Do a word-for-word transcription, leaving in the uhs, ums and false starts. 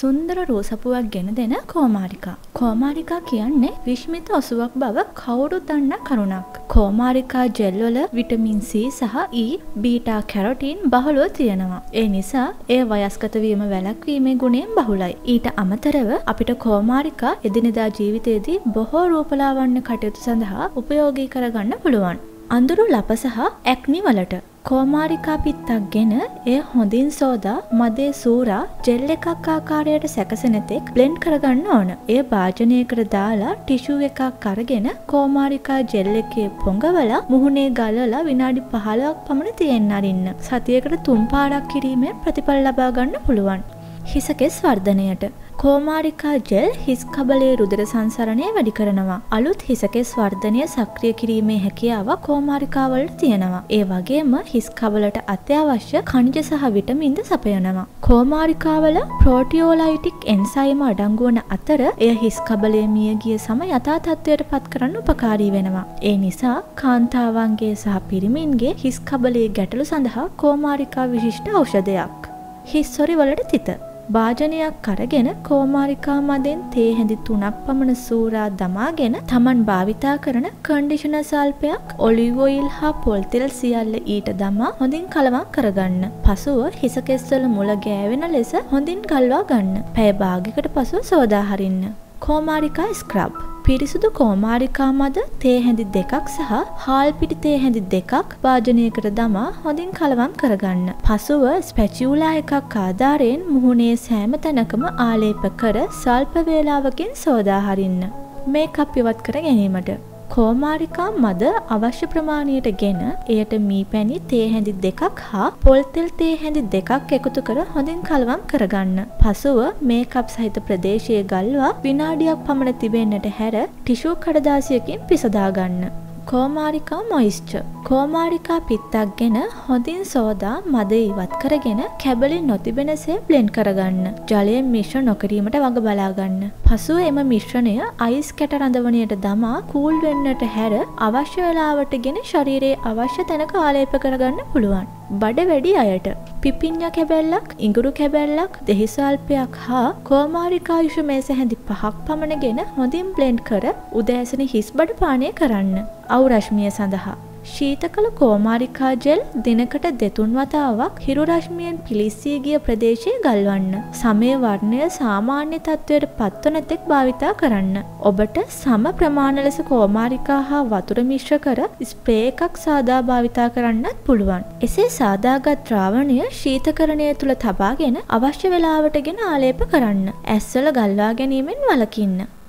සුන්දර රෝසපුවක් ගෙන දෙන කෝමාරිකා. කෝමාරිකා කියන්නේ විශ්මිත ඔසුවක් බව කවුරුත් දන්න කරුණක්. කෝමාරිකා ජෙල් වල විටමින් සී සහ ඊ, බීටා කැරොටින් බහුලව තියෙනවා. ඒ නිසා එය වයස්ගත වීම වැළැක්වීමේ ගුණයෙන් බහුලයි. ඊට අමතරව අපිට කෝමාරිකා එදිනෙදා ජීවිතයේදී බොහෝ රූපලාවන්‍ය කටයුතු සඳහා උපයෝගී කරගන්න පුළුවන්. අඳුරු ලප සහ ඇක්නි වලට කෝමාරිකා පිත්තක් ගෙන එය හොඳින් සෝදා මදේ සූරා ජෙල් එකක් ආකාරයට සැකසෙන තෙක් බ්ලෙන්ඩ් කරගන්න ඕන. එය භාජනයකට දාලා ටිෂු එකක් අරගෙන කෝමාරිකා ජෙල් එකේ පොඟවලා මුහුණේ ගලලා විනාඩි පහළොවක් පමණ තියෙන්න අරින්න. සතියකට තුන් පාරක් කිරීමෙන් ප්‍රතිඵල ලබා ගන්න පුළුවන්. හිසකෙස් වර්ධනයට කෝමාරිකා ජෙල් හිස් කබලේ රුධිර සංසරණය වැඩි කරනවා. අලුත් හිසකෙස් වර්ධනය සක්‍රිය කිරීමේ හැකියාව කෝමාරිකා වලට තියෙනවා. ඒ වගේම හිස් කබලට අත්‍යවශ්‍ය ඛනිජ සහ විටමින්ද සපයනවා. කෝමාරිකා වල ප්‍රෝටියෝලයිටික් එන්සයිම අඩංගු වන අතර එය හිස් කබලේ මියගිය සම යථා තත්ත්වයට පත් කරන්න උපකාරී වෙනවා. ඒ නිසා කාන්තාවන්ගේ සහ පිරිමින්ගේ හිස් කබලේ ගැටලු සඳහා කෝමාරිකා විශිෂ්ට ඖෂධයක්. හිස් සොරි වලට තිත භාජනයක් අරගෙන කෝමාරිකා මදෙන් තේ හැඳි තුනක් පමණ සූරා දමාගෙන තමන් භාවිතා කරන කන්ඩිෂනර් සල්පයක් ඔලිව් ඔයිල් හා පොල් තෙල් සියල්ල ඊට දමා හොඳින් කලවම් කරගන්න. පසුව හිස කෙස්වල මුල ගෑවෙන ලෙස හොඳින් ගල්වා ගන්න. පැය භාගයකට පසුව සෝදා හරින්න. කෝමාරිකා ස්ක්‍රබ් පිරිසුදු කෝමාරිකා මද තේ හැඳි දෙකක් සහ හාල් පිටි තේ හැඳි දෙකක් වාජනයකට දමා හොඳින් කලවම් කරගන්න. පසුව ස්පැචියුලා එකක් ආධාරයෙන් මුහුණේ සෑම තැනකම ආලේප කර සල්ප වේලාවකින් සෝදා හරින්න. මේකප් ඉවත් කර ගැනීමට කෝමාරිකා මද අවශ්‍ය ප්‍රමාණයට ගෙන එයට මී පැණි තේ හැඳි දෙකක් හා පොල් තෙල් තේ හැඳි දෙකක් එකතු කර හොඳින් කලවම් කරගන්න. පසුව මේකප් සහිත ප්‍රදේශයේ ගල්වා විනාඩියක් පමණ තිබෙන්නට හැර ටිෂු කඩදාසියකින් පිසදා ගන්න. කෝමාරිකා මොයිස්චර් කෝමාරිකා පිත්තක් ගෙන හොඳින් සෝදා මද ඉවත් කරගෙන කැබලි නොතිබෙනසේ බ්ලෙන්ඩ් කරගන්න. ජලයෙන් මිශ්‍ර නොකිරීමට වග බලා ගන්න. පසුව එම මිශ්‍රණය අයිස් කැට රඳවණයට දමා කූල් වෙන්නට හැර අවශ්‍ය වෙලාවට ගෙන ශරීරයේ අවශ්‍ය තැනක ආලේප කරගන්න පුළුවන්. බඩ වැඩි අයට පිපිඤ්ඤා කැබැල්ලක්, ඉඟුරු කැබැල්ලක්, දෙහි සල්පයක් හා කෝමාරිකා යුෂ මේස හැඳි පහක් පමණගෙන හොඳින් බ්ලෙන්ඩ් කර උදෑසන හිස් බඩ පානය කරන්න. අවු රශ්මිය සඳහා ශීතකල කෝමාරිකා ජෙල් දිනකට දෙතුන් වතාවක් හිරු රශ්මියෙන් පිලිස්සී ගිය ප්‍රදේශයේ ගල්වන්න. සමය වර්ණය සාමාන්‍ය තත්ත්වයට පත්වන තෙක් භාවිතා කරන්න. ඔබට සම ප්‍රමාණ ලෙස කෝමාරිකා හා වතුර මිශ්‍ර කර ස්ප්‍රේ එකක් සාදා භාවිතා කරන්නත් පුළුවන්. එසේ සාදාගත් ද්‍රාවණය ශීතකරණය තුල තබාගෙන අවශ්‍ය වේලාවට ගෙන ආලේප කරන්න. ඇස්වල ගල්වා ගැනීමෙන් වළකින්න.